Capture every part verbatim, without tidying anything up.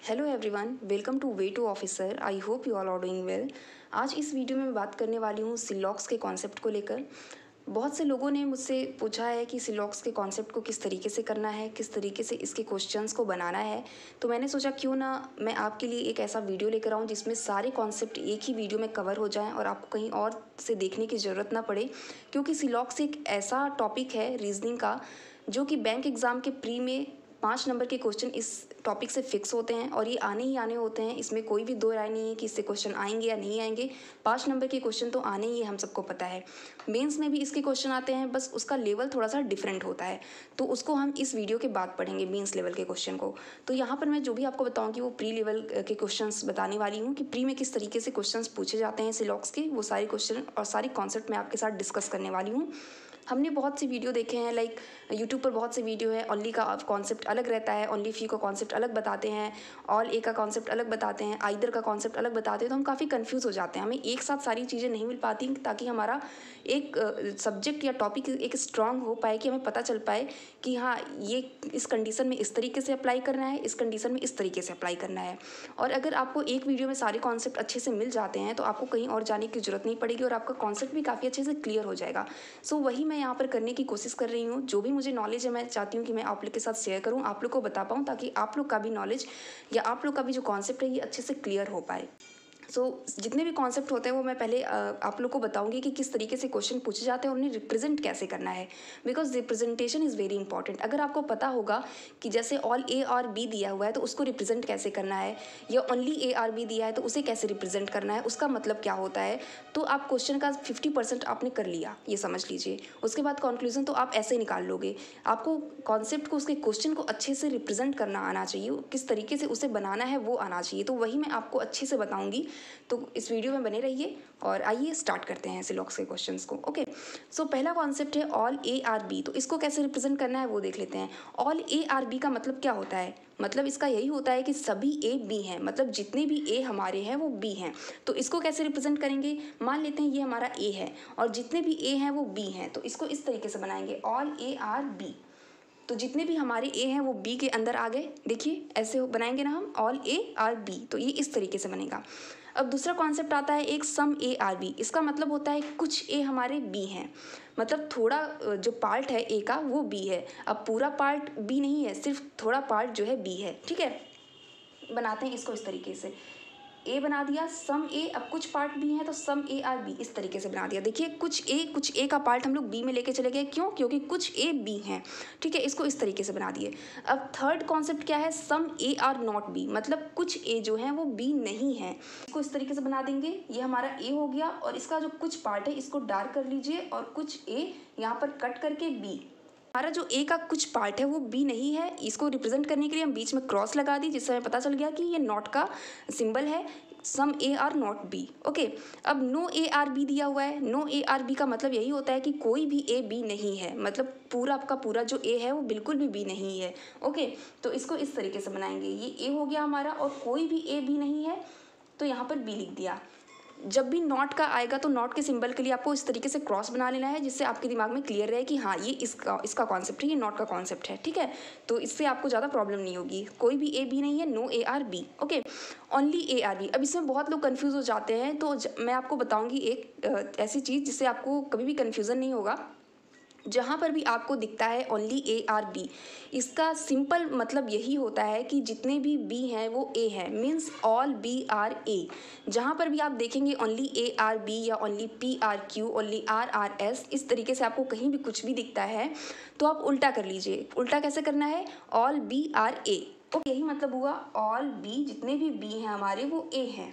Hello everyone, welcome to way to officer. I hope you all are doing well. आज इस video में मैं बात करने वाली हूँ सिलॉक्स के कॉन्सेप्ट को लेकर। बहुत से लोगों ने मुझसे पूछा है कि सिलॉक्स के कॉन्सेप्ट को किस तरीके से करना है, किस तरीके से इसके क्वेश्चंस को बनाना है। तो मैंने सोचा क्यों ना मैं आपके लिए एक ऐसा वीडियो लेकर आऊँ जिसमें सारे कॉन्सेप्ट एक ही वीडियो में कवर हो जाएं और आपको कहीं और से देखने की ज़रूरत ना पड़े, क्योंकि सिलॉक्स एक ऐसा टॉपिक है रीजनिंग का जो कि बैंक एग्ज़ाम के प्री में पाँच नंबर के क्वेश्चन इस टॉपिक से फिक्स होते हैं और ये आने ही आने होते हैं। इसमें कोई भी दो राय नहीं है कि इससे क्वेश्चन आएंगे या नहीं आएंगे। पाँच नंबर के क्वेश्चन तो आने ही, हम सबको पता है। मेंस में भी इसके क्वेश्चन आते हैं, बस उसका लेवल थोड़ा सा डिफरेंट होता है। तो उसको हम इस वीडियो के बाद पढ़ेंगे, मेंस लेवल के क्वेश्चन को। तो यहाँ पर मैं जो भी आपको बताऊँगी वो प्री लेवल के क्वेश्चन बताने वाली हूँ कि प्री में किस तरीके से क्वेश्चन पूछे जाते हैं सिलॉक्स के। वो सारे क्वेश्चन और सारी कॉन्सेप्ट मैं आपके साथ डिस्कस करने वाली हूँ। हमने बहुत सी वीडियो देखे हैं, लाइक यूट्यूब पर बहुत से वीडियो है। ओनली का कॉन्सेप्ट अलग रहता है, ओनली फ्यू का कॉन्सेप्ट अलग बताते हैं, ऑल ए का कॉन्सेप्ट अलग बताते हैं, आइदर का कॉन्सेप्ट अलग बताते हैं। तो हम काफ़ी कंफ्यूज हो जाते हैं, हमें एक साथ सारी चीज़ें नहीं मिल पाती, ताकि हमारा एक सब्जेक्ट या टॉपिक एक स्ट्रांग हो पाए, कि हमें पता चल पाए कि हाँ ये इस कंडीशन में इस तरीके से अप्लाई करना है, इस कंडीशन में इस तरीके से अप्लाई करना है। और अगर आपको एक वीडियो में सारे कॉन्सेप्ट अच्छे से मिल जाते हैं तो आपको कहीं और जाने की जरूरत नहीं पड़ेगी और आपका कॉन्सेप्ट भी काफ़ी अच्छे से क्लियर हो जाएगा। सो वही मैं यहाँ पर करने की कोशिश कर रही हूँ। जो भी मुझे नॉलेज है मैं चाहती हूँ कि मैं आप लोग के साथ शेयर करूँ, आप लोग को बता पाऊँ, ताकि आप लोग का भी नॉलेज या आप लोग का भी जो कॉन्सेप्ट है ये अच्छे से क्लियर हो पाए। सो so, जितने भी कॉन्सेप्ट होते हैं वो मैं पहले आप लोग को बताऊंगी कि किस तरीके से क्वेश्चन पूछे जाते हैं और उन्हें रिप्रेजेंट कैसे करना है, because representation is very important. अगर आपको पता होगा कि जैसे ऑल ए और बी दिया हुआ है तो उसको रिप्रेजेंट कैसे करना है, या ओनली ए आर बी दिया है तो उसे कैसे रिप्रेजेंट करना है, उसका मतलब क्या होता है, तो आप क्वेश्चन का फिफ्टी परसेंट आपने कर लिया, ये समझ लीजिए। उसके बाद कंक्लूजन तो आप ऐसे निकाल लोगे। आपको कॉन्सेप्ट को, उसके क्वेश्चन को अच्छे से रिप्रेजेंट करना आना चाहिए, किस तरीके से उसे बनाना है वो आना चाहिए। तो वही मैं आपको अच्छे से बताऊँगी। तो इस वीडियो में बने रहिए और आइए स्टार्ट करते हैं सिलॉक्स के क्वेश्चंस को। ओके, सो पहला कॉन्सेप्ट है ऑल ए आर बी। तो इसको कैसे रिप्रेजेंट करना है वो देख लेते हैं। ऑल ए आर बी का मतलब क्या होता है? मतलब इसका यही होता है कि सभी ए बी हैं, मतलब जितने भी ए हमारे हैं वो बी हैं। तो इसको कैसे रिप्रेजेंट करेंगे? मान लेते हैं ये हमारा ए है और जितने भी ए हैं वो बी हैं, तो इसको इस तरीके से बनाएंगे, ऑल ए आर बी। तो जितने भी हमारे ए हैं वो बी के अंदर आ गए। देखिए ऐसे बनाएंगे ना हम, ऑल ए आर बी। तो ये इस तरीके से बनेगा। अब दूसरा कॉन्सेप्ट आता है एक सम ए आर बी। इसका मतलब होता है कुछ ए हमारे बी हैं, मतलब थोड़ा जो पार्ट है ए का वो बी है। अब पूरा पार्ट बी नहीं है, सिर्फ थोड़ा पार्ट जो है बी है। ठीक है, बनाते हैं इसको इस तरीके से। ए बना दिया सम ए, अब कुछ पार्ट बी है तो सम ए आर बी, इस तरीके से बना दिया। देखिए कुछ ए कुछ ए का पार्ट हम लोग बी में लेके चले गए, क्यों? क्योंकि कुछ ए बी हैं। ठीक है, इसको इस तरीके से बना दिए। अब थर्ड कॉन्सेप्ट क्या है? Some A are not B, मतलब कुछ ए जो हैं वो बी नहीं है। इसको इस तरीके से बना देंगे। ये हमारा ए हो गया और इसका जो कुछ पार्ट है इसको डार्क कर लीजिए और कुछ ए यहाँ पर कट करके बी। हमारा जो ए का कुछ पार्ट है वो बी नहीं है, इसको रिप्रेजेंट करने के लिए हम बीच में क्रॉस लगा दी, जिससे हमें पता चल गया कि ये नॉट का सिंबल है। Some A are not B. Okay, अब नो ए आर बी दिया हुआ है। नो ए आर बी का मतलब यही होता है कि कोई भी ए बी नहीं है, मतलब पूरा का पूरा जो ए है वो बिल्कुल भी बी नहीं है। ओके, तो इसको इस तरीके से बनाएंगे। ये ए हो गया हमारा और कोई भी ए बी नहीं है, तो यहाँ पर बी लिख दिया। जब भी नॉट का आएगा तो नॉट के सिंबल के लिए आपको इस तरीके से क्रॉस बना लेना है, जिससे आपके दिमाग में क्लियर रहे कि हाँ ये इसका इसका कॉन्सेप्ट है, ये नॉट का कॉन्सेप्ट है। ठीक है, तो इससे आपको ज़्यादा प्रॉब्लम नहीं होगी। कोई भी ए बी नहीं है, no A are B. Okay, only A are B. अब इसमें बहुत लोग कंफ्यूज हो जाते हैं, तो मैं आपको बताऊंगी एक ऐसी चीज़ जिससे आपको कभी भी कंफ्यूजन नहीं होगा। जहाँ पर भी आपको दिखता है ओनली ए आर बी, इसका सिंपल मतलब यही होता है कि जितने भी बी हैं वो ए हैं, means all B are A. जहाँ पर भी आप देखेंगे ओनली ए आर बी या only P are Q, only R are S, इस तरीके से आपको कहीं भी कुछ भी दिखता है तो आप उल्टा कर लीजिए। उल्टा कैसे करना है? All B are A. Okay, यही मतलब हुआ, ऑल बी, जितने भी बी हैं हमारे वो ए हैं।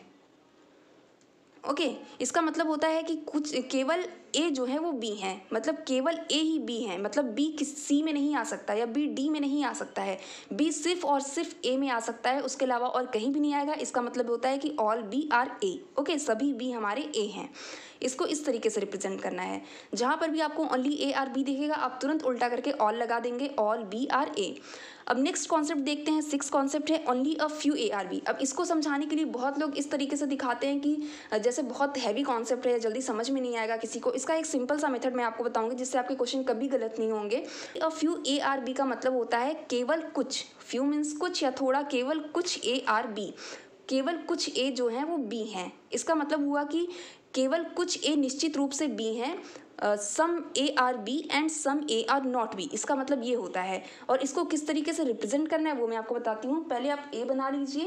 ओके okay, इसका मतलब होता है कि कुछ केवल ए जो है वो बी हैं, मतलब केवल ए ही बी हैं, मतलब बी किस सी में नहीं आ सकता या बी डी में नहीं आ सकता है। बी सिर्फ और सिर्फ ए में आ सकता है, उसके अलावा और कहीं भी नहीं आएगा। इसका मतलब होता है कि all B are A. Okay, सभी बी हमारे ए हैं। इसको इस तरीके से रिप्रेजेंट करना है। जहाँ पर भी आपको ओनली ए आर बी दिखेगा आप तुरंत उल्टा करके ऑल लगा देंगे, ऑल बी आर ए। अब नेक्स्ट कॉन्सेप्ट देखते हैं। सिक्स कॉन्सेप्ट है only a few A are B. अब इसको समझाने के लिए बहुत लोग इस तरीके से दिखाते हैं कि जैसे बहुत हैवी कॉन्सेप्ट है, जल्दी समझ में नहीं आएगा किसी को, इसका एक सिंपल सा मेथड मैं आपको बताऊंगी जिससे आपके क्वेश्चन कभी गलत नहीं होंगे। A few A are B का मतलब होता है केवल कुछ, फ्यू मीन्स कुछ या थोड़ा, केवल कुछ ए आर बी, केवल कुछ ए जो हैं वो बी हैं। इसका मतलब हुआ कि केवल कुछ ए निश्चित रूप से बी हैं, some A are B and some A are not B, इसका मतलब ये होता है। और इसको किस तरीके से रिप्रेजेंट करना है वो मैं आपको बताती हूँ। पहले आप ए बना लीजिए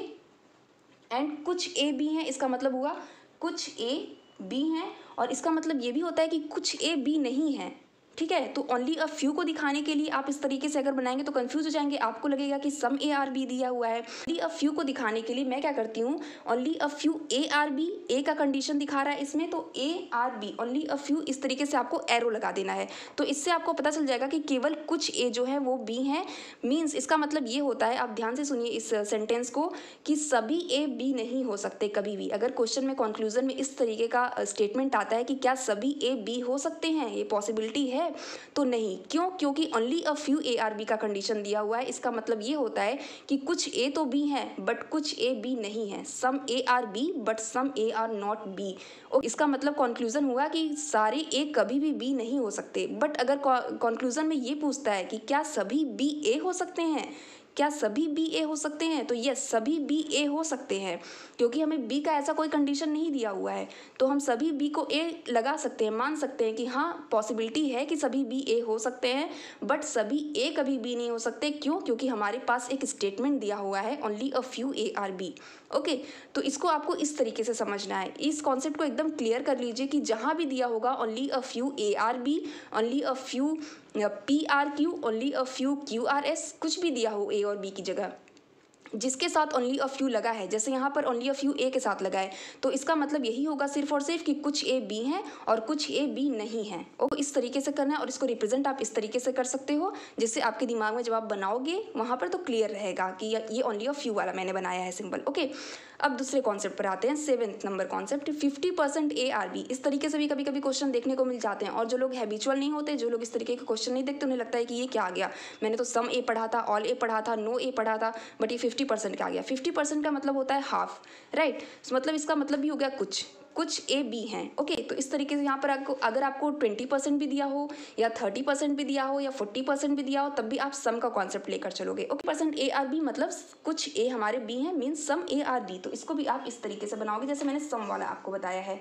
एंड कुछ ए बी हैं, इसका मतलब हुआ कुछ ए बी हैं, और इसका मतलब ये भी होता है कि कुछ ए बी नहीं है, ठीक है। तो ओनली अ फ्यू को दिखाने के लिए आप इस तरीके से अगर बनाएंगे तो कंफ्यूज हो जाएंगे, आपको लगेगा कि सम ए आर बी दिया हुआ है। ओनली अ फ्यू को दिखाने के लिए मैं क्या करती हूँ, only a few A are B, A का कंडीशन दिखा रहा है इसमें, तो A are B only a few, इस तरीके से आपको एरो लगा देना है। तो इससे आपको पता चल जाएगा कि केवल कुछ ए जो है वो बी हैं। मीन्स इसका मतलब ये होता है, आप ध्यान से सुनिए इस सेंटेंस को, कि सभी ए बी नहीं हो सकते कभी भी। अगर क्वेश्चन में कंक्लूजन में इस तरीके का स्टेटमेंट आता है कि क्या सभी ए बी हो सकते हैं, ये पॉसिबिलिटी है, तो नहीं। क्यों? क्योंकि only a few A are B का कंडीशन दिया हुआ है। इसका मतलब ये होता है कि कुछ ए तो बी हैं बट कुछ ए बी नहीं है, some A are B but some A are not B. और इसका मतलब कंक्लूजन हुआ कि सारे ए कभी भी बी नहीं हो सकते। बट अगर कंक्लूजन में ये पूछता है कि क्या सभी बी ए हो सकते हैं, क्या सभी बी ए हो सकते हैं, तो यस सभी बी ए हो सकते हैं, क्योंकि हमें बी का ऐसा कोई कंडीशन नहीं दिया हुआ है। तो हम सभी बी को ए लगा सकते हैं, मान सकते हैं कि हाँ पॉसिबिलिटी है कि सभी बी ए हो सकते हैं, बट सभी ए कभी बी नहीं हो सकते। क्यों? क्योंकि हमारे पास एक स्टेटमेंट दिया हुआ है only a few A are B. Okay, तो इसको आपको इस तरीके से समझना है। इस कॉन्सेप्ट को एकदम क्लियर कर लीजिए कि जहाँ भी दिया होगा only a few A are B, only a few P are Q, only a few Q are S, कुछ भी दिया हो ए और बी की जगह, जिसके साथ ओनली अ फ्यू लगा है, जैसे यहाँ पर ओनली अ फ्यू ए के साथ लगा है, तो इसका मतलब यही होगा सिर्फ और सिर्फ कि कुछ ए बी हैं और कुछ ए बी नहीं हैं। और इस तरीके से करना है, और इसको रिप्रेजेंट आप इस तरीके से कर सकते हो जिससे आपके दिमाग में जब आप बनाओगे वहाँ पर तो क्लियर रहेगा कि ये ओनली अ फ्यू वाला मैंने बनाया है सिंबल। ओके, अब दूसरे कॉन्सेप्ट पर आते हैं, seventh number concept, fifty percent A are B. इस तरीके से भी कभी कभी क्वेश्चन देखने को मिल जाते हैं, और जो लोग हैबिचुअल नहीं होते, जो लोग इस तरीके के क्वेश्चन नहीं देखते, उन्हें लगता है कि ये क्या आ गया, मैंने तो सम ए पढ़ा था, ऑल ए पढ़ा था, नो ए पढ़ा था, बट ये फिफ्टी परसेंट का आ गया। फिफ्टी परसेंट का मतलब होता है हाफ, राइट। मतलब इसका मतलब भी हो गया कुछ कुछ ए बी हैं। ओके, तो इस तरीके से यहाँ पर आपको अगर आपको ट्वेंटी परसेंट भी दिया हो या थर्टी परसेंट भी दिया हो या फोर्टी परसेंट भी दिया हो, तब भी आप सम का कॉन्सेप्ट लेकर चलोगे। Okay, percent A are B मतलब कुछ ए हमारे बी हैं, means some A are B. तो इसको भी आप इस तरीके से बनाओगे जैसे मैंने सम वाला आपको बताया है।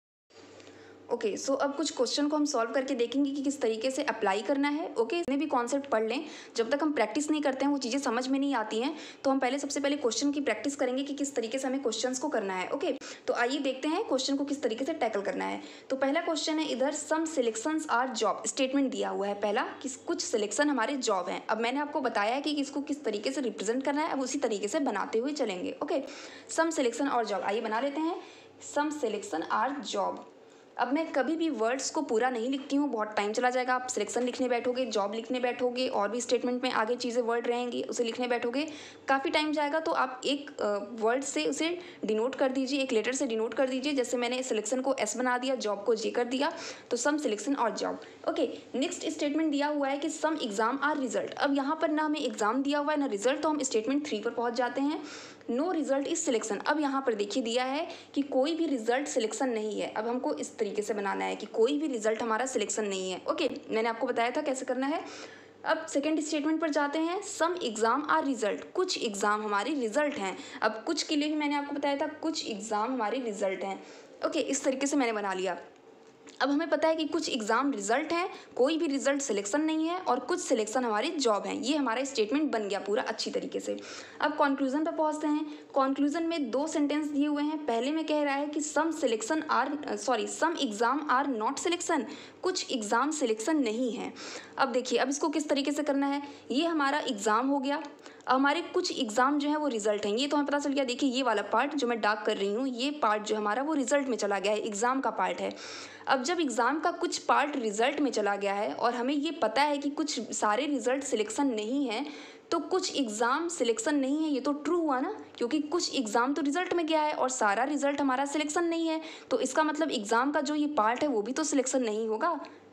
ओके okay, सो so अब कुछ क्वेश्चन को हम सॉल्व करके देखेंगे कि किस तरीके से अप्लाई करना है। ओके okay, इतने भी कॉन्सेप्ट पढ़ लें, जब तक हम प्रैक्टिस नहीं करते हैं वो चीज़ें समझ में नहीं आती हैं। तो हम पहले सबसे पहले क्वेश्चन की प्रैक्टिस करेंगे कि किस तरीके से हमें क्वेश्चंस को करना है। ओके okay, तो आइए देखते हैं क्वेश्चन को किस तरीके से टैकल करना है। तो पहला क्वेश्चन है इधर, some selections are job, statement दिया हुआ है पहला कि कुछ सिलेक्शन हमारे जॉब हैं। अब मैंने आपको बताया है कि इसको किस तरीके से रिप्रेजेंट करना है, अब उसी तरीके से बनाते हुए चलेंगे। ओके, सम सिलेक्शन और जॉब, आइए बना लेते हैं, सम सिलेक्शन आर जॉब। अब मैं कभी भी वर्ड्स को पूरा नहीं लिखती हूँ, बहुत टाइम चला जाएगा। आप सिलेक्शन लिखने बैठोगे, जॉब लिखने बैठोगे, और भी स्टेटमेंट में आगे चीज़ें वर्ड रहेंगी, उसे लिखने बैठोगे, काफ़ी टाइम जाएगा। तो आप एक वर्ड से उसे डिनोट कर दीजिए, एक लेटर से डिनोट कर दीजिए। जैसे मैंने सिलेक्शन को एस बना दिया, जॉब को जे कर दिया, तो सम सिलेक्शन और जॉब। ओके, नेक्स्ट स्टेटमेंट दिया हुआ है कि सम एग्जाम आर रिजल्ट। अब यहाँ पर ना हमें एग्जाम दिया हुआ है ना रिजल्ट, तो हम स्टेटमेंट थ्री पर पहुँच जाते हैं। No result is selection. अब यहाँ पर देखिए दिया है कि कोई भी रिजल्ट सिलेक्शन नहीं है। अब हमको इस तरीके से बनाना है कि कोई भी रिजल्ट हमारा सिलेक्शन नहीं है। ओके, मैंने आपको बताया था कैसे करना है। अब सेकेंड स्टेटमेंट पर जाते हैं, सम एग्जाम आर रिजल्ट, कुछ एग्जाम हमारे रिजल्ट हैं। अब कुछ के लिए भी मैंने आपको बताया था कुछ एग्जाम हमारे रिजल्ट हैं। ओके, इस तरीके से मैंने बना लिया। अब हमें पता है कि कुछ एग्जाम रिजल्ट हैं, कोई भी रिजल्ट सिलेक्शन नहीं है, और कुछ सिलेक्शन हमारे जॉब हैं। ये हमारा स्टेटमेंट बन गया पूरा अच्छी तरीके से। अब कंक्लूजन पर पहुंचते हैं। कंक्लूजन में दो सेंटेंस दिए हुए हैं। पहले में कह रहा है कि some selection are sorry some exam are not selection, कुछ एग्जाम सिलेक्शन नहीं है। अब देखिए, अब इसको किस तरीके से करना है, ये हमारा एग्जाम हो गया, हमारे कुछ एग्जाम जो है वो रिजल्ट हैं, ये तो हमें पता चल गया। देखिए ये वाला पार्ट जो मैं डार्क कर रही हूँ, ये पार्ट जो हमारा वो रिजल्ट में चला गया है, एग्जाम का पार्ट है। अब जब एग्जाम का कुछ पार्ट रिजल्ट में चला गया है और हमें ये पता है कि कुछ सारे रिजल्ट सिलेक्शन नहीं है, तो कुछ एग्जाम सिलेक्शन नहीं है, ये तो ट्रू हुआ ना, क्योंकि कुछ एग्जाम तो रिजल्ट में गया है और सारा रिजल्ट हमारा सिलेक्शन नहीं है। तो इसका मतलब एग्जाम का जो ये पार्ट है वो भी तो सिलेक्शन नहीं होगा,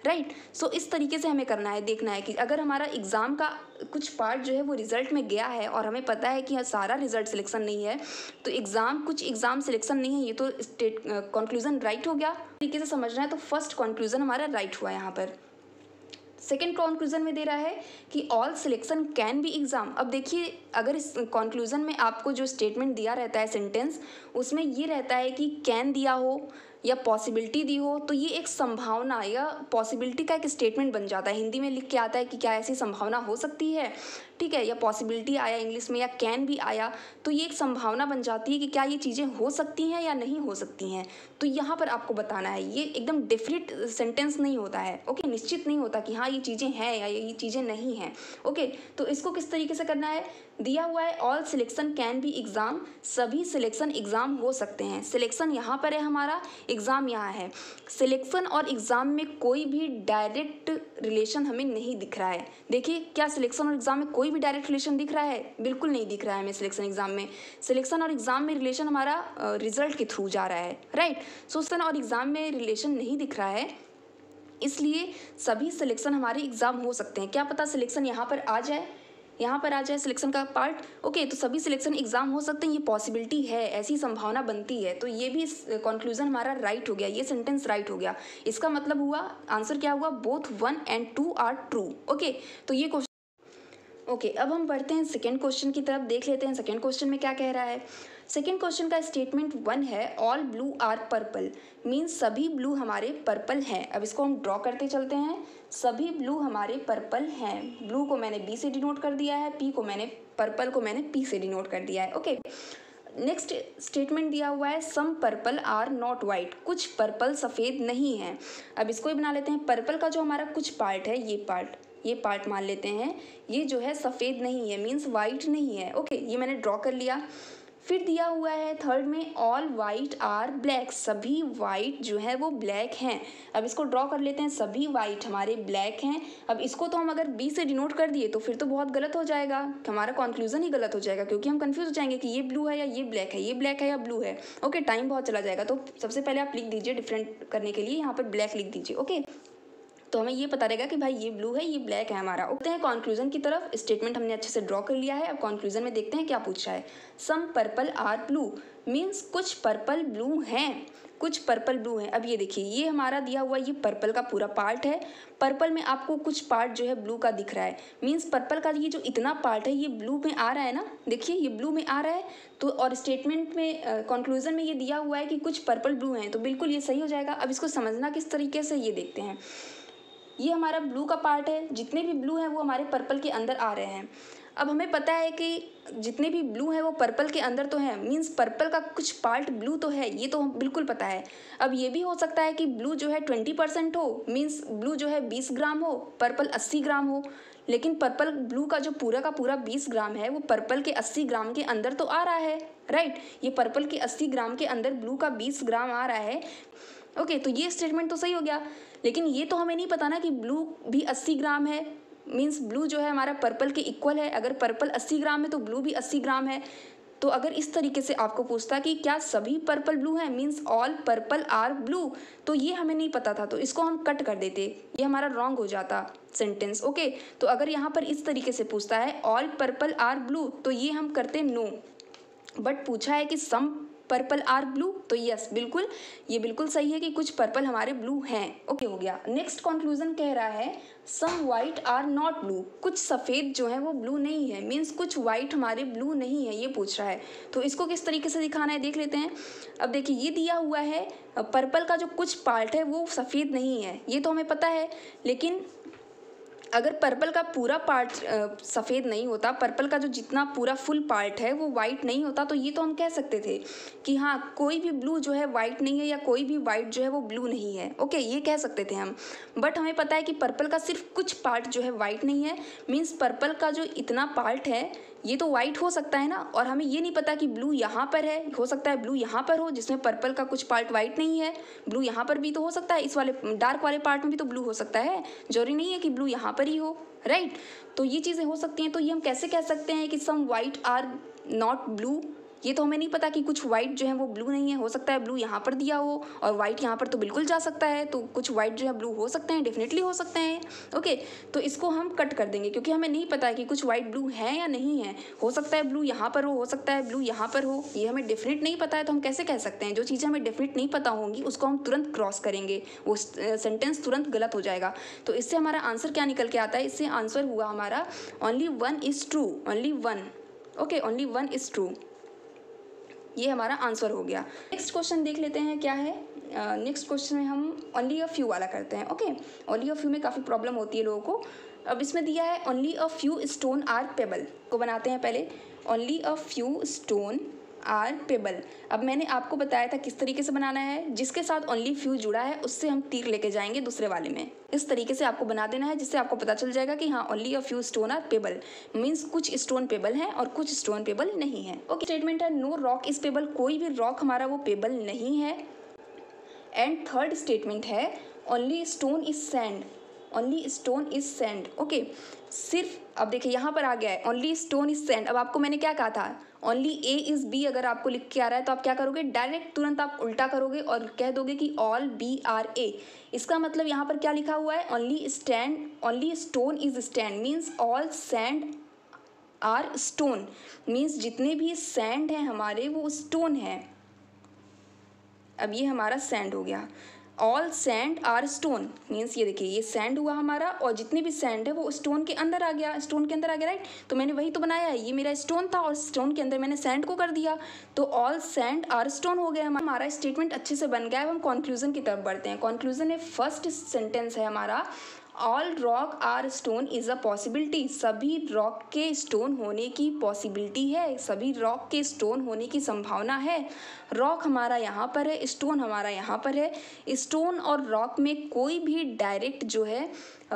राइट। सो इस तरीके से हमें करना है, देखना है कि अगर हमारा एग्ज़ाम का कुछ पार्ट जो है वो रिजल्ट में गया है और हमें पता है कि यहाँ सारा रिजल्ट सिलेक्शन नहीं है, तो एग्ज़ाम कुछ एग्ज़ाम सिलेक्शन नहीं है, ये तो स्टेट कंक्लूजन राइट हो गया। तरीके से समझना है तो फर्स्ट कंक्लूजन हमारा राइट हुआ यहाँ पर। सेकेंड कंक्लूजन में दे रहा है कि all selection can be exam. अब देखिए, अगर इस कंक्लूजन में आपको जो स्टेटमेंट दिया रहता है सेंटेंस, उसमें ये रहता है कि कैन दिया हो या पॉसिबिलिटी दी हो, तो ये एक संभावना या पॉसिबिलिटी का एक स्टेटमेंट बन जाता है। हिंदी में लिख के आता है कि क्या ऐसी संभावना हो सकती है, ठीक है, या पॉसिबिलिटी आया इंग्लिश में, या कैन भी आया, तो ये एक संभावना बन जाती है कि क्या ये चीज़ें हो सकती हैं या नहीं हो सकती हैं। तो यहाँ पर आपको बताना है, ये एकदम डेफिनेट सेंटेंस नहीं होता है, ओके, निश्चित नहीं होता कि हाँ ये चीज़ें हैं या ये चीज़ें नहीं हैं, ओके। तो इसको किस तरीके से करना है, दिया हुआ है all selection can be exam, सभी सिलेक्शन एग्ज़ाम हो सकते हैं। सिलेक्शन यहाँ पर है हमारा, एग्ज़ाम यहाँ है। सिलेक्शन और एग्ज़ाम में कोई भी डायरेक्ट रिलेशन हमें नहीं दिख रहा है। देखिए, क्या सिलेक्शन और एग्ज़ाम में कोई भी डायरेक्ट रिलेशन दिख रहा है? बिल्कुल नहीं दिख रहा है हमें सिलेक्शन एग्ज़ाम में। सिलेक्शन और एग्ज़ाम में रिलेशन हमारा रिजल्ट के थ्रू जा रहा है, राइट। सो सिलेक्शन और एग्ज़ाम में रिलेशन नहीं दिख रहा है, इसलिए सभी सिलेक्शन हमारे एग्ज़ाम हो सकते हैं। क्या पता सिलेक्शन यहाँ पर आ जाए, यहाँ पर आ जाए सिलेक्शन का पार्ट, ओके। तो सभी सिलेक्शन एग्जाम हो सकते हैं, ये पॉसिबिलिटी है, ऐसी संभावना बनती है। तो ये भी कंक्लूजन हमारा राइट हो गया, ये सेंटेंस राइट हो गया। इसका मतलब हुआ, आंसर क्या हुआ, both one and two are true, okay. तो ये क्वेश्चन, ओके okay, अब हम बढ़ते हैं सेकेंड क्वेश्चन की तरफ, देख लेते हैं सेकेंड क्वेश्चन में क्या कह रहा है। सेकेंड क्वेश्चन का स्टेटमेंट वन है, all blue are purple, means सभी ब्लू हमारे पर्पल हैं। अब इसको हम ड्रॉ करते चलते हैं, सभी ब्लू हमारे पर्पल हैं। ब्लू को मैंने बी से डिनोट कर दिया है, पी को मैंने, पर्पल को मैंने पी से डिनोट कर दिया है, ओके। नेक्स्ट स्टेटमेंट दिया हुआ है, some purple are not white, कुछ पर्पल सफ़ेद नहीं है। अब इसको ही बना लेते हैं, पर्पल का जो हमारा कुछ पार्ट है, ये पार्ट, ये पार्ट मान लेते हैं, ये जो है सफ़ेद नहीं है, मीन्स वाइट नहीं है, ओके। ये मैंने ड्रॉ कर लिया। फिर दिया हुआ है थर्ड में, ऑल वाइट आर ब्लैक, सभी वाइट जो है वो ब्लैक हैं। अब इसको ड्रॉ कर लेते हैं, सभी वाइट हमारे ब्लैक हैं। अब इसको तो हम अगर बी से डिनोट कर दिए तो फिर तो बहुत गलत हो जाएगा, हमारा कंक्लूजन ही गलत हो जाएगा, क्योंकि हम कंफ्यूज हो जाएंगे कि ये ब्लू है या ये ब्लैक है, ये ब्लैक है या ब्लू है, ओके। टाइम बहुत चला जाएगा। तो सबसे पहले आप लिख दीजिए, डिफरेंट करने के लिए यहाँ पर ब्लैक लिख दीजिए, ओके। तो हमें ये पता रहेगा कि भाई ये ब्लू है, ये ब्लैक है हमारा। उठते हैं कंक्लूजन की तरफ, स्टेटमेंट हमने अच्छे से ड्रॉ कर लिया है। अब कंक्लूजन में देखते हैं क्या पूछा है। Some purple are blue, means कुछ पर्पल ब्लू हैं, कुछ पर्पल ब्लू हैं। अब ये देखिए, ये हमारा दिया हुआ ये पर्पल का पूरा पार्ट है। पर्पल में आपको कुछ पार्ट जो है ब्लू का दिख रहा है, मीन्स पर्पल का ये जो इतना पार्ट है ये ब्लू में आ रहा है ना, देखिए ये ब्लू में आ रहा है। तो और स्टेटमेंट में कंक्लूजन uh, में ये दिया हुआ है कि कुछ पर्पल ब्लू हैं, तो बिल्कुल ये सही हो जाएगा। अब इसको समझना किस तरीके से, ये देखते हैं। ये हमारा ब्लू का पार्ट है, जितने भी ब्लू हैं वो हमारे पर्पल के अंदर आ रहे हैं। अब हमें पता है कि जितने भी ब्लू हैं वो पर्पल के अंदर तो हैं, मीन्स पर्पल का कुछ पार्ट ब्लू तो है, ये तो बिल्कुल पता है। अब ये भी हो सकता है कि ब्लू जो है ट्वेंटी परसेंट हो, मीन्स ब्लू जो है बीस ग्राम हो, पर्पल अस्सी ग्राम हो। लेकिन पर्पल ब्लू का जो पूरा का पूरा बीस ग्राम है वो पर्पल के अस्सी ग्राम के अंदर तो आ रहा है, राइट। ये पर्पल के अस्सी ग्राम के अंदर ब्लू का बीस ग्राम आ रहा है, ओके। तो ये स्टेटमेंट तो सही हो गया। लेकिन ये तो हमें नहीं पता ना कि ब्लू भी अस्सी ग्राम है, मीन्स ब्लू जो है हमारा पर्पल के इक्वल है। अगर पर्पल अस्सी ग्राम है तो ब्लू भी अस्सी ग्राम है। तो अगर इस तरीके से आपको पूछता कि क्या सभी पर्पल ब्लू हैं, means all purple are blue, तो ये हमें नहीं पता था, तो इसको हम कट कर देते, ये हमारा रॉन्ग हो जाता सेंटेंस, ओके। तो अगर यहाँ पर इस तरीके से पूछता है ऑल पर्पल आर ब्लू, तो ये हम करते नो। बट पूछा है कि सम पर्पल आर ब्लू, तो यस बिल्कुल, ये बिल्कुल सही है कि कुछ पर्पल हमारे ब्लू हैं, ओके हो गया। नेक्स्ट कंक्लूजन कह रहा है, some white are not blue, कुछ सफ़ेद जो है वो ब्लू नहीं है, मीन्स कुछ वाइट हमारे ब्लू नहीं है, ये पूछ रहा है। तो इसको किस तरीके से दिखाना है देख लेते हैं। अब देखिए, ये दिया हुआ है पर्पल का जो कुछ पार्ट है वो सफ़ेद नहीं है, ये तो हमें पता है। लेकिन अगर पर्पल का पूरा पार्ट सफ़ेद नहीं होता, पर्पल का जो जितना पूरा फुल पार्ट है वो वाइट नहीं होता, तो ये तो हम कह सकते थे कि हाँ कोई भी ब्लू जो है वाइट नहीं है, या कोई भी वाइट जो है वो ब्लू नहीं है, ओके, ये कह सकते थे हम। बट हमें पता है कि पर्पल का सिर्फ कुछ पार्ट जो है वाइट नहीं है, मीन्स पर्पल का जो इतना पार्ट है ये तो वाइट हो सकता है ना। और हमें ये नहीं पता कि ब्लू यहाँ पर है, हो सकता है ब्लू यहाँ पर हो जिसमें पर्पल का कुछ पार्ट वाइट नहीं है, ब्लू यहाँ पर भी तो हो सकता है, इस वाले डार्क वाले पार्ट में भी तो ब्लू हो सकता है, जरूरी नहीं है कि ब्लू यहाँ पर ही हो, राइट। तो ये चीज़ें हो सकती हैं। तो ये हम कैसे कह सकते हैं कि some white are not blue, ये तो हमें नहीं पता कि कुछ वाइट जो है वो ब्लू नहीं है, हो सकता है ब्लू यहाँ पर दिया हो और वाइट यहाँ पर तो बिल्कुल जा सकता है, तो कुछ वाइट जो है ब्लू हो सकते हैं, डेफिनेटली हो सकते हैं। ओके, तो इसको हम कट कर देंगे क्योंकि हमें नहीं पता है कि कुछ वाइट ब्लू है या नहीं है। हो सकता है ब्लू यहाँ पर हो हो सकता है ब्लू यहाँ पर हो, ये हमें डेफिनेट नहीं पता है, तो हम कैसे कह सकते हैं? जो चीज़ें हमें डेफिनेट नहीं पता होंगी उसको हम तुरंत क्रॉस करेंगे, वो सेंटेंस तुरंत गलत हो जाएगा। तो इससे हमारा आंसर क्या निकल के आता है? इससे आंसर हुआ हमारा only one is true, only one. Okay, only one is true, ये हमारा आंसर हो गया। नेक्स्ट क्वेश्चन देख लेते हैं क्या है। नेक्स्ट uh, क्वेश्चन में हम ओनली अ फ्यू वाला करते हैं। ओके, ओनली अ फ्यू में काफ़ी प्रॉब्लम होती है लोगों को। अब इसमें दिया है only a few stone are pebble, को बनाते हैं पहले। Only a few stone are pebble. अब मैंने आपको बताया था किस तरीके से बनाना है, जिसके साथ ओनली फ्यू जुड़ा है उससे हम तीर लेके जाएंगे दूसरे वाले में। इस तरीके से आपको बना देना है जिससे आपको पता चल जाएगा कि हाँ only a few stone are pebble means कुछ स्टोन पेबल हैं और कुछ स्टोन पेबल नहीं है। ओके, स्टेटमेंट है नो रॉक इज पेबल, कोई भी रॉक हमारा वो पेबल नहीं है। एंड थर्ड स्टेटमेंट है only stone is sand, only stone is sand. Okay, सिर्फ अब देखिए यहाँ पर आ गया है ओनली स्टोन इज सैंड। अब आपको मैंने क्या कहा था? ओनली ए इज बी अगर आपको लिख के आ रहा है तो आप क्या करोगे? डायरेक्ट तुरंत आप उल्टा करोगे और कह दोगे कि ऑल बी आर ए। इसका मतलब यहाँ पर क्या लिखा हुआ है? Only sand, only stone is sand means all sand are stone, means जितने भी सैंड हैं हमारे वो स्टोन हैं। अब ये हमारा सैंड हो गया। All sand are stone means ये देखिए ये सैंड हुआ हमारा और जितने भी सैंड है वो स्टोन के अंदर आ गया, स्टोन के अंदर आ गया, राइट। तो मैंने वही तो बनाया है, ये मेरा स्टोन था और स्टोन के अंदर मैंने सैंड को कर दिया, तो ऑल सैंड आर स्टोन हो गया। हमारा स्टेटमेंट अच्छे से बन गया है। अब हम कंक्लूजन की तरफ बढ़ते हैं। कंक्लूजन में फर्स्ट सेंटेंस है हमारा all rock are stone is a possibility, सभी रॉक के स्टोन होने की पॉसिबिलिटी है, सभी रॉक के स्टोन होने की संभावना है। रॉक हमारा यहाँ पर है, स्टोन हमारा यहाँ पर है। स्टोन और रॉक में कोई भी डायरेक्ट जो है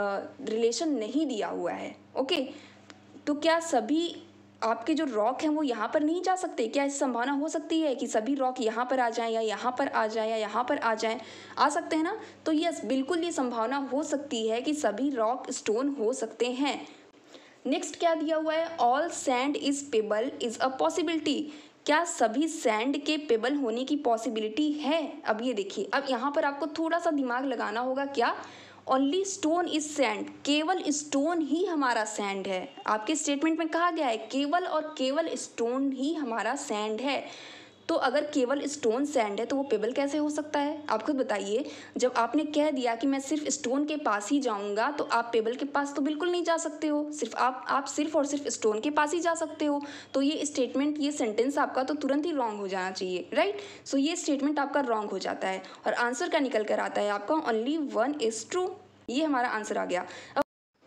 रिलेशन नहीं दिया हुआ है। ओके, तो क्या सभी आपके जो रॉक हैं वो यहाँ पर नहीं जा सकते? क्या इस संभावना हो सकती है कि सभी रॉक यहाँ पर आ जाएं या यहाँ पर आ जाएं या यहाँ पर आ जाएं? आ सकते हैं ना? तो यस, बिल्कुल ये संभावना हो सकती है कि सभी रॉक स्टोन हो सकते हैं। नेक्स्ट क्या दिया हुआ है? All sand is pebble is a possibility, क्या सभी सैंड के पेबल होने की पॉसिबिलिटी है? अब ये देखिए, अब यहाँ पर आपको थोड़ा सा दिमाग लगाना होगा। क्या? ओनली स्टोन इज सैंड, केवल स्टोन ही हमारा सैंड है। आपके स्टेटमेंट में कहा गया है केवल और केवल स्टोन ही हमारा सैंड है। तो अगर केवल स्टोन सैंड है तो वो पेबल कैसे हो सकता है? आप खुद बताइए। जब आपने कह दिया कि मैं सिर्फ स्टोन के पास ही जाऊंगा तो आप पेबल के पास तो बिल्कुल नहीं जा सकते हो, सिर्फ आप आप सिर्फ और सिर्फ स्टोन के पास ही जा सकते हो। तो ये स्टेटमेंट, ये सेंटेंस आपका तो तुरंत ही रॉन्ग हो जाना चाहिए, राइट। सो ये स्टेटमेंट आपका रॉन्ग हो जाता है और आंसर क्या निकल कर आता है आपका? ओनली वन इज ट्रू, ये हमारा आंसर आ गया। अब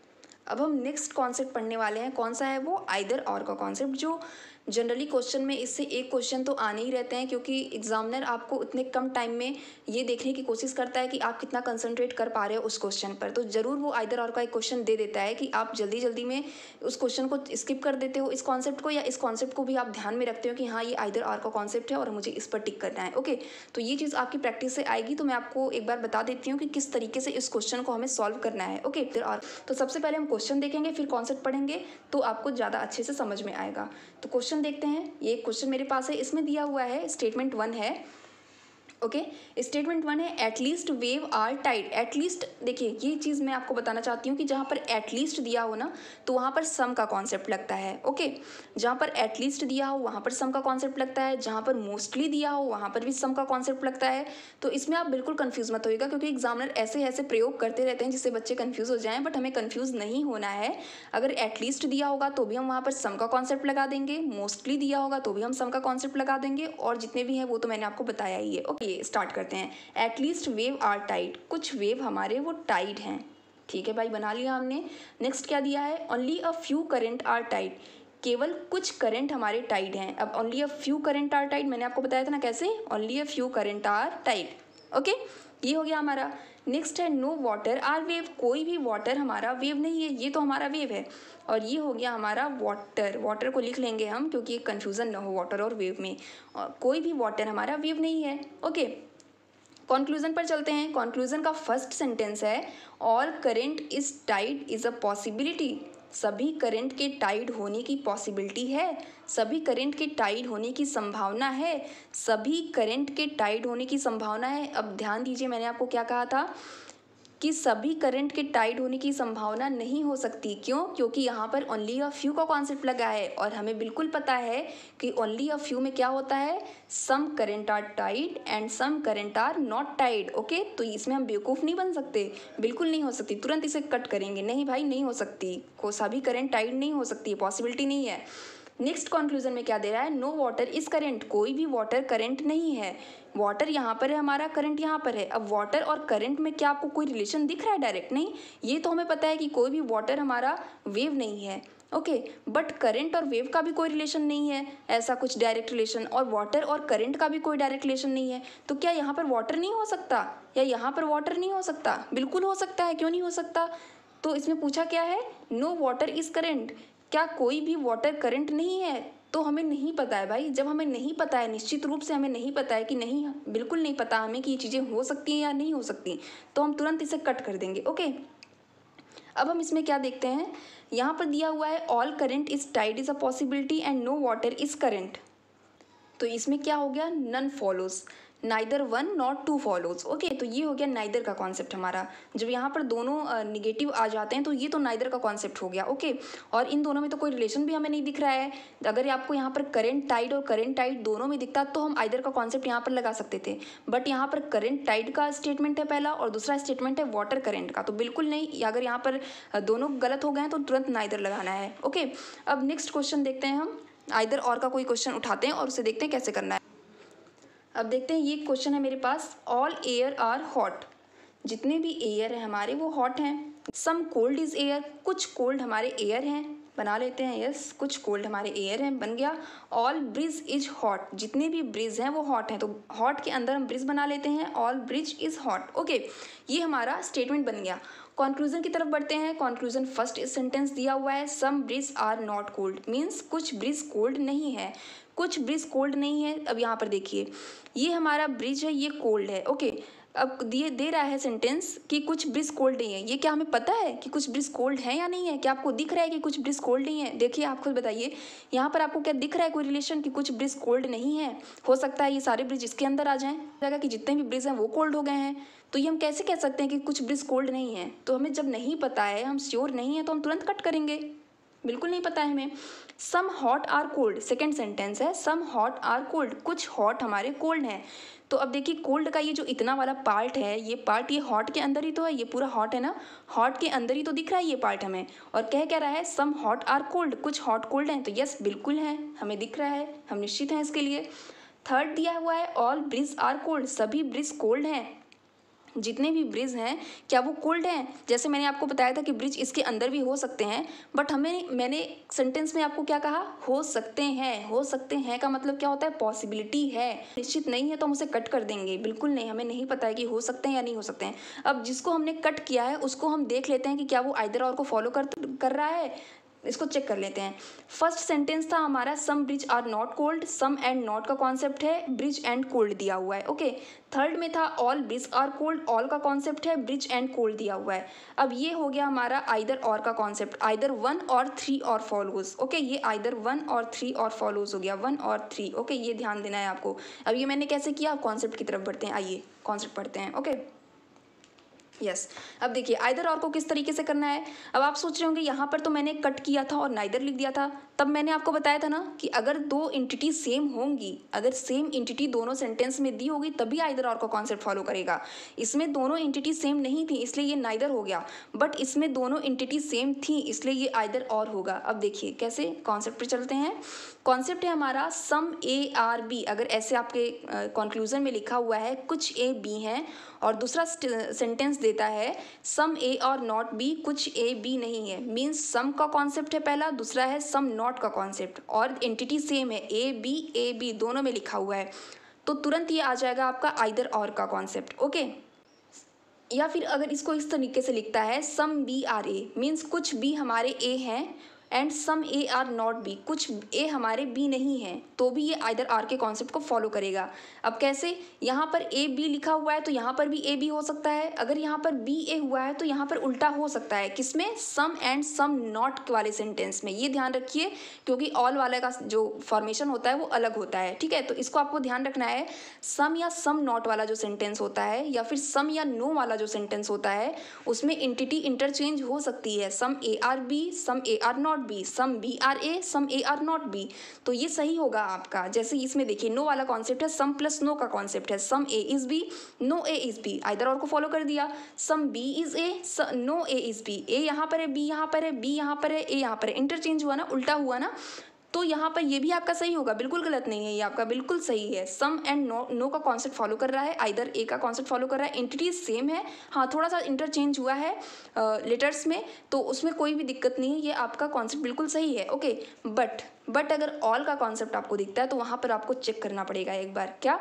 अब हम नेक्स्ट कॉन्सेप्ट पढ़ने वाले हैं। कौन सा है वो? आइदर और का कॉन्सेप्ट, जो जनरली क्वेश्चन में इससे एक क्वेश्चन तो आने ही रहते हैं क्योंकि एग्जामिनर आपको उतने कम टाइम में ये देखने की कोशिश करता है कि आप कितना कंसंट्रेट कर पा रहे हो उस क्वेश्चन पर। तो ज़रूर वो आइदर और का एक क्वेश्चन दे देता है कि आप जल्दी जल्दी में उस क्वेश्चन को स्किप कर देते हो, इस कॉन्सेप्ट को, या इस कॉन्सेप्ट को भी आप ध्यान में रखते हो कि हाँ ये आइदर और का कॉन्सेप्ट है और मुझे इस पर टिक करना है। ओके, तो ये चीज़ आपकी प्रैक्टिस से आएगी। तो मैं आपको एक बार बता देती हूँ कि किस तरीके से इस क्वेश्चन को हमें सॉल्व करना है। ओके, और तो सबसे पहले हम क्वेश्चन देखेंगे, फिर कॉन्सेप्ट पढ़ेंगे, तो आपको ज़्यादा अच्छे से समझ में आएगा। तो क्वेश्चन देखते हैं। ये क्वेश्चन मेरे पास है, इसमें दिया हुआ है स्टेटमेंट वन है। ओके, स्टेटमेंट वन है at least wave are tide. At least, देखिए ये चीज़ मैं आपको बताना चाहती हूँ कि जहाँ पर एटलीस्ट दिया हो ना तो वहाँ पर सम का कॉन्सेप्ट लगता है। ओके, जहाँ पर एटलीस्ट दिया हो वहाँ पर सम का कॉन्सेप्ट लगता है, जहाँ पर मोस्टली दिया हो वहाँ पर भी सम का कॉन्सेप्ट लगता है। तो इसमें आप बिल्कुल कन्फ्यूज़ मत होइएगा क्योंकि एग्जामिनर ऐसे ऐसे प्रयोग करते रहते हैं जिससे बच्चे कन्फ्यूज़ हो जाएँ, बट हमें कन्फ्यूज़ नहीं होना है। अगर एटलीस्ट दिया होगा तो भी हम वहाँ पर सम का कॉन्सेप्ट लगा देंगे, मोस्टली दिया होगा तो भी हम सम का कॉन्सेप्ट लगा देंगे, और जितने भी हैं वो तो मैंने आपको बताया ही है। ओके, स्टार्ट करते हैं। एटलीस्ट वेव आर टाइड, कुछ वेव हमारे वो टाइड हैं। ठीक है भाई, बना लिया हमने। नेक्स्ट क्या दिया है? Only a few current are tide, केवल कुछ करंट हमारे टाइड हैं। अब only a few current are tide मैंने आपको बताया था ना कैसे? Only a few current are tide. Okay, ये हो गया हमारा। नेक्स्ट है नो वाटर आर वेव, कोई भी वाटर हमारा वेव नहीं है, ये तो हमारा वेव है। और ये हो गया हमारा वाटर, वाटर को लिख लेंगे हम क्योंकि कन्फ्यूज़न ना हो वाटर और वेव में। और कोई भी वाटर हमारा वेव नहीं है। ओके, कंक्लूजन पर चलते हैं। कंक्लूजन का फर्स्ट सेंटेंस है all current is tide is a possibility. सभी करंट के टाइड होने की पॉसिबिलिटी है, सभी करंट के टाइड होने की संभावना है, सभी करंट के टाइड होने की संभावना है। अब ध्यान दीजिए, मैंने आपको क्या कहा था कि सभी करंट के टाइड होने की संभावना नहीं हो सकती। क्यों? क्योंकि यहाँ पर ओनली अ फ्यू का कॉन्सेप्ट लगा है और हमें बिल्कुल पता है कि ओनली अ फ्यू में क्या होता है, some current are tide and some current are not tide. Okay, तो इसमें हम बेवकूफ़ नहीं बन सकते, बिल्कुल नहीं हो सकती। तुरंत इसे कट करेंगे, नहीं भाई नहीं हो सकती, को सभी करंट टाइड नहीं हो सकती, पॉसिबिलिटी नहीं है। नेक्स्ट कंक्लूजन में क्या दे रहा है, नो वाटर इज करंट, कोई भी वाटर करंट नहीं है। वाटर यहाँ पर है हमारा, करंट यहाँ पर है। अब वाटर और करंट में क्या आपको कोई रिलेशन दिख रहा है डायरेक्ट? नहीं, ये तो हमें पता है कि कोई भी वाटर हमारा वेव नहीं है। ओके, बट करंट और वेव का भी कोई रिलेशन नहीं है, ऐसा कुछ डायरेक्ट रिलेशन, और वाटर और करंट का भी कोई डायरेक्ट रिलेशन नहीं है। तो क्या यहाँ पर वाटर नहीं हो सकता या यहाँ पर वाटर नहीं हो सकता? बिल्कुल हो सकता है, क्यों नहीं हो सकता? तो इसमें पूछा क्या है, नो वाटर इज करंट, क्या कोई भी वाटर करंट नहीं है? तो हमें नहीं पता है भाई। जब हमें नहीं पता है, निश्चित रूप से हमें नहीं पता है कि नहीं, बिल्कुल नहीं पता हमें कि ये चीज़ें हो सकती हैं या नहीं हो सकती, तो हम तुरंत इसे कट कर देंगे। ओके, अब हम इसमें क्या देखते हैं, यहाँ पर दिया हुआ है all current is tide is a possibility and no water is current. तो इसमें क्या हो गया, none follows, neither one not two follows. Okay, तो ये हो गया नाइदर का कॉन्सेप्ट हमारा। जब यहाँ पर दोनों निगेटिव आ जाते हैं तो ये तो नाइदर का कॉन्सेप्ट हो गया। ओके, और इन दोनों में तो कोई रिलेशन भी हमें नहीं दिख रहा है। अगर आपको यहाँ पर करंट टाइड और करंट टाइड दोनों में दिखता तो हम आइदर का कॉन्सेप्ट यहाँ पर लगा सकते थे, बट यहाँ पर करंट टाइड का स्टेटमेंट है पहला और दूसरा स्टेटमेंट है वाटर करंट का, तो बिल्कुल नहीं। अगर यहाँ पर दोनों गलत हो गए हैं तो तुरंत नाइदर लगाना है। ओके, अब नेक्स्ट क्वेश्चन देखते हैं हम, आइदर और का कोई क्वेश्चन उठाते हैं और उसे देखते हैं कैसे करना है। अब देखते हैं, ये क्वेश्चन है मेरे पास, ऑल एयर आर हॉट, जितने भी एयर हैं हमारे वो हॉट हैं। सम कोल्ड इज एयर, कुछ कोल्ड हमारे एयर हैं, बना लेते हैं, यस कुछ कोल्ड हमारे एयर हैं, बन गया। ऑल ब्रिज इज हॉट, जितने भी ब्रिज हैं वो हॉट हैं, तो हॉट के अंदर हम ब्रिज बना लेते हैं, all bridge is hot. Okay, ये हमारा स्टेटमेंट बन गया। कॉन्क्लूजन की तरफ बढ़ते हैं। कॉन्क्लूजन फर्स्ट सेंटेंस दिया हुआ है, some bridge are not cold, means कुछ ब्रिज कोल्ड नहीं है, कुछ ब्रिज कोल्ड नहीं है। अब यहाँ पर देखिए, ये हमारा ब्रिज है, ये कोल्ड है। ओके, अब दिए दे रहा है सेंटेंस कि कुछ ब्रिज कोल्ड नहीं है, ये क्या हमें पता है कि कुछ ब्रिज कोल्ड है या नहीं है? क्या आपको दिख रहा है कि कुछ ब्रिज कोल्ड नहीं है? देखिए, आप खुद बताइए, यहाँ पर आपको क्या दिख रहा है, कोई रिलेशन कि कुछ ब्रिज कोल्ड नहीं है? हो सकता है ये सारे ब्रिज इसके अंदर आ जाएं, जगह कि जितने भी ब्रिज हैं वो कोल्ड हो गए हैं, तो ये हम कैसे कह सकते हैं कि कुछ ब्रिज कोल्ड नहीं है? तो हमें जब नहीं पता है, हम श्योर नहीं है, तो हम तुरंत कट करेंगे, बिल्कुल नहीं पता है हमें। Some hot are cold, second sentence है, सम हॉट आर कोल्ड, कुछ हॉट हमारे कोल्ड हैं। तो अब देखिए, कोल्ड का ये जो इतना वाला पार्ट है, ये पार्ट ये हॉट के अंदर ही तो है, ये पूरा हॉट है ना, हॉट के अंदर ही तो दिख रहा है ये पार्ट हमें, और कह क्या रहा है, सम हॉट आर कोल्ड, कुछ हॉट कोल्ड हैं, तो यस बिल्कुल है, हमें दिख रहा है, हम निश्चित हैं इसके लिए। थर्ड दिया हुआ है, ऑल ब्रिज आर कोल्ड, सभी ब्रिज कोल्ड हैं, जितने भी ब्रिज हैं क्या वो कोल्ड हैं? जैसे मैंने आपको बताया था कि ब्रिज इसके अंदर भी हो सकते हैं, बट हमें मैंने सेंटेंस में आपको क्या कहा, हो सकते हैं। हो सकते हैं का मतलब क्या होता है, पॉसिबिलिटी है, निश्चित नहीं है तो हम उसे कट कर देंगे, बिल्कुल नहीं, हमें नहीं पता है कि हो सकते हैं या नहीं हो सकते हैं। अब जिसको हमने कट किया है उसको हम देख लेते हैं कि क्या वो आइदर और को फॉलो कर कर रहा है, इसको चेक कर लेते हैं। फर्स्ट सेंटेंस था हमारा, some bridge are not cold, some and not का कॉन्सेप्ट है, ब्रिज एंड कोल्ड दिया हुआ है। ओके, थर्ड में था all bridge are cold, all का कॉन्सेप्ट है, ब्रिज एंड कोल्ड दिया हुआ है। अब ये हो गया हमारा आइदर और का concept, either one or three or follows. Okay, ये either one or three or follows हो गया, वन और थ्री। ओके, ये ध्यान देना है आपको। अब ये मैंने कैसे किया, कॉन्सेप्ट की तरफ बढ़ते हैं, आइए कॉन्सेप्ट पढ़ते हैं। Okay, yes yes. अब देखिए, आइदर और को किस तरीके से करना है। अब आप सोच रहे होंगे यहाँ पर तो मैंने कट किया था और नाइदर लिख दिया था, तब मैंने आपको बताया था ना कि अगर दो एंटिटी सेम होंगी, अगर सेम एंटिटी दोनों सेंटेंस में दी होगी तभी आइदर और का कॉन्सेप्ट फॉलो करेगा। इसमें दोनों एंटिटी सेम नहीं थी इसलिए ये नाइदर हो गया, बट इसमें दोनों एंटिटी सेम थी इसलिए ये आइदर और होगा। अब देखिए कैसे, कॉन्सेप्ट पे चलते हैं। कॉन्सेप्ट है हमारा सम ए आर बी, अगर ऐसे आपके कंक्लूजन uh, में लिखा हुआ है कुछ ए बी हैं, और दूसरा सेंटेंस देता है सम ए और नॉट बी, कुछ ए बी नहीं है, मीन्स सम का कॉन्सेप्ट है पहला, दूसरा है सम नॉट का कॉन्सेप्ट, और एंटिटी सेम है, ए बी ए बी दोनों में लिखा हुआ है, तो तुरंत ये आ जाएगा आपका आइदर और का कॉन्सेप्ट। ओके, या फिर अगर इसको इस तरीके से लिखता है some B are A, means कुछ बी हमारे ए हैं, and some A are not B, कुछ ए हमारे बी नहीं है तो भी ये आइदर आर के कॉन्सेप्ट को फॉलो करेगा। अब कैसे, यहाँ पर ए बी लिखा हुआ है तो यहाँ पर भी ए बी हो सकता है, अगर यहाँ पर बी ए हुआ है तो यहाँ पर उल्टा हो सकता है, किसमें, सम एंड सम नॉट वाले सेंटेंस में। ये ध्यान रखिए क्योंकि ऑल वाले का जो फॉर्मेशन होता है वो अलग होता है, ठीक है। तो इसको आपको ध्यान रखना है, सम या सम नॉट वाला जो सेंटेंस होता है या फिर सम या नो वाला जो सेंटेंस होता है उसमें एंटिटी इंटरचेंज हो सकती है, some A are B, some A are not B, some B are A, some A are not B. तो ये सही होगा आपका। जैसे इसमें देखिए नो वाला कॉन्सेप्ट है, सम प्लस नो का कॉन्सेप्ट है, some A is B, no A is B, either or को फॉलो कर दिया, some B is A, no A is B, A यहाँ पर है, बी यहाँ पर है, बी यहाँ पर है, ए यहाँ पर है, इंटरचेंज हुआ ना, उल्टा हुआ ना, तो यहाँ पर ये भी आपका सही होगा, बिल्कुल गलत नहीं है, ये आपका बिल्कुल सही है। सम एंड नो, नो का कॉन्सेप्ट फॉलो कर रहा है, आइदर ए का कॉन्सेप्ट फॉलो कर रहा है, एंटिटी सेम है, हाँ थोड़ा सा इंटरचेंज हुआ है लेटर्स में, तो उसमें कोई भी दिक्कत नहीं है, ये आपका कॉन्सेप्ट बिल्कुल सही है, ओके। बट बट अगर ऑल का कॉन्सेप्ट आपको दिखता है तो वहाँ पर आपको चेक करना पड़ेगा एक बार, क्या,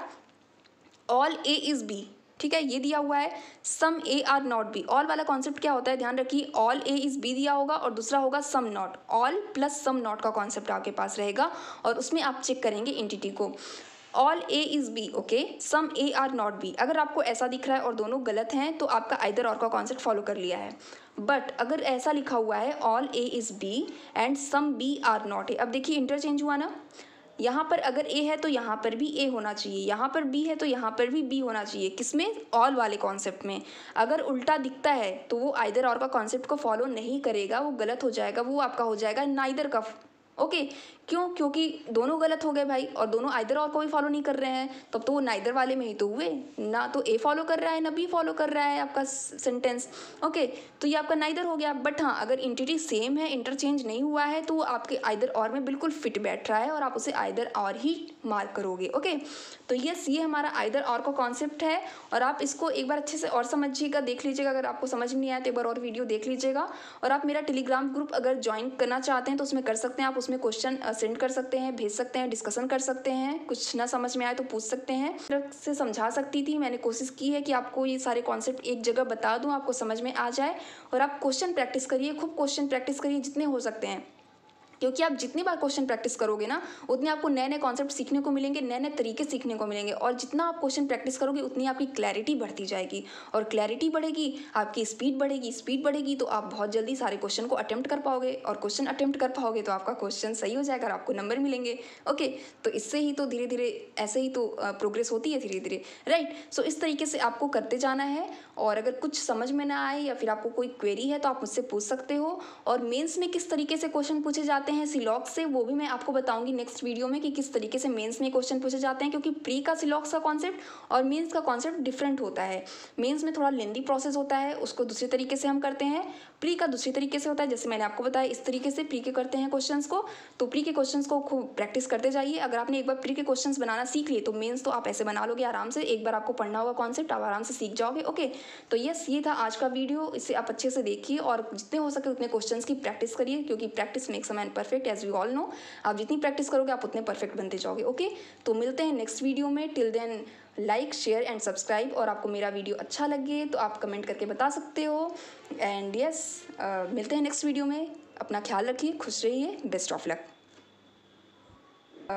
ऑल ए इज बी, ठीक है, ये दिया हुआ है, some A are not B. All वाला कॉन्सेप्ट क्या होता है, ध्यान रखिए, ऑल ए इज बी दिया होगा और दूसरा होगा some not, all plus some not का कॉन्सेप्ट आपके पास रहेगा और उसमें आप चेक करेंगे एंटिटी को, all A is B, okay, some A are not B. अगर आपको ऐसा दिख रहा है और दोनों गलत हैं तो आपका आइदर और का कॉन्सेप्ट फॉलो कर लिया है। बट अगर ऐसा लिखा हुआ है all A is B and some B are not A, अब देखिए इंटरचेंज हुआ ना, यहाँ पर अगर ए है तो यहाँ पर भी ए होना चाहिए, यहाँ पर बी है तो यहाँ पर भी बी होना चाहिए, किसमें, ऑल वाले कॉन्सेप्ट में। अगर उल्टा दिखता है तो वो आइदर और का कॉन्सेप्ट को फॉलो नहीं करेगा, वो गलत हो जाएगा, वो आपका हो जाएगा नाइदर का, ओके। क्यों, क्योंकि दोनों गलत हो गए भाई और दोनों आइदर और को भी फॉलो नहीं कर रहे हैं, तब तो वो नाइदर वाले में ही तो हुए ना, तो ए फॉलो कर रहा है ना बी फॉलो कर रहा है आपका सेंटेंस, ओके। तो ये आपका नाइदर हो गया। बट हाँ, अगर एंटिटी सेम है, इंटरचेंज नहीं हुआ है तो वो आपके आइदर और में बिल्कुल फिट बैठ रहा है और आप उसे आइदर और ही मार्क करोगे, ओके। तो यस, ये हमारा आइदर और का कॉन्सेप्ट है और आप इसको एक बार अच्छे से और समझिएगा, देख लीजिएगा, अगर आपको समझ नहीं आया तो एक बार और वीडियो देख लीजिएगा। और आप मेरा टेलीग्राम ग्रुप अगर ज्वाइन करना चाहते हैं तो उसमें कर सकते हैं, आप उसमें क्वेश्चन सेंड कर सकते हैं, भेज सकते हैं, डिस्कशन कर सकते हैं, कुछ ना समझ में आए तो पूछ सकते हैं। से समझा सकती थी, मैंने कोशिश की है कि आपको ये सारे कॉन्सेप्ट एक जगह बता दूं, आपको समझ में आ जाए और आप क्वेश्चन प्रैक्टिस करिए, खूब क्वेश्चन प्रैक्टिस करिए जितने हो सकते हैं, क्योंकि आप जितनी बार क्वेश्चन प्रैक्टिस करोगे ना उतने आपको नए नए कॉन्सेप्ट सीखने को मिलेंगे, नए नए तरीके सीखने को मिलेंगे और जितना आप क्वेश्चन प्रैक्टिस करोगे उतनी आपकी क्लैरिटी बढ़ती जाएगी और क्लैरिटी बढ़ेगी, आपकी स्पीड बढ़ेगी, स्पीड बढ़ेगी तो आप बहुत जल्दी सारे क्वेश्चन को अटेम्प्ट कर पाओगे और क्वेश्चन अटेम्प्ट कर पाओगे तो आपका क्वेश्चन सही हो जाएगा और आपको नंबर मिलेंगे, ओके। तो इससे ही तो धीरे धीरे ऐसे ही तो प्रोग्रेस होती है धीरे धीरे, राइट। सो इस तरीके से आपको करते जाना है और अगर कुछ समझ में ना आए या फिर आपको कोई क्वेरी है तो आप मुझसे पूछ सकते हो। और मेंस में किस तरीके से क्वेश्चन पूछे जाते हैं सिलॉक्स से वो भी मैं आपको बताऊंगी नेक्स्ट वीडियो में कि किस तरीके से मेंस में क्वेश्चन पूछे जाते हैं, क्योंकि प्री का सिलॉक्स का कॉन्सेप्ट और मेंस का कॉन्सेप्ट डिफरेंट होता है। मेंस में थोड़ा लेंदी प्रोसेस होता है, उसको दूसरे तरीके से हम करते हैं, प्री का दूसरी तरीके से होता है। जैसे मैंने आपको बताया इस तरीके से प्री के करते हैं क्वेश्चंस को, तो प्री के क्वेश्चंस को खूब प्रैक्टिस करते जाइए। अगर आपने एक बार प्री के क्वेश्चंस बनाना सीख लिए तो मेंस तो आप ऐसे बना लोगे आराम से, एक बार आपको पढ़ना होगा कॉन्सेप्ट आप आराम से सीख जाओगे, ओके। तो यस, ये था आज का वीडियो, इसे आप अच्छे से देखिए और जितने हो सके उतने क्वेश्चंस की प्रैक्टिस करिए, क्योंकि practice makes a man perfect as we all know. आप जितनी प्रैक्टिस करोगे आप उतने परफेक्ट बनते जाओगे, ओके। तो मिलते हैं नेक्स्ट वीडियो में, till then like share and subscribe. और आपको मेरा वीडियो अच्छा लगे तो आप कमेंट करके बता सकते हो। एंड यस, मिलते हैं नेक्स्ट वीडियो में, अपना ख्याल रखिए, खुश रहिए, बेस्ट ऑफ लक।